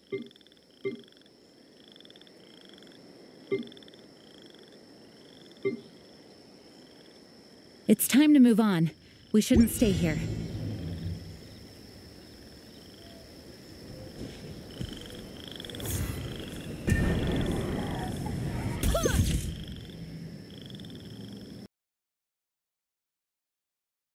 It's time to move on. We shouldn't stay here.